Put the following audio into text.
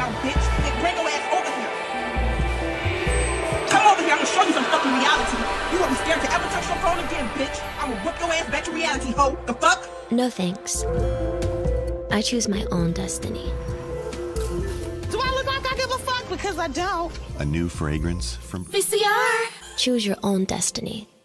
down, bitch, and bring your ass over here. Come over here, I'm gonna show you some fucking reality. You won't be scared to ever touch your phone again, bitch. I'm gonna whip your ass back to reality, ho. The fuck? No thanks. I choose my own destiny. Do I look like I give a fuck? Because I don't. A new fragrance from VCR. Choose your own destiny.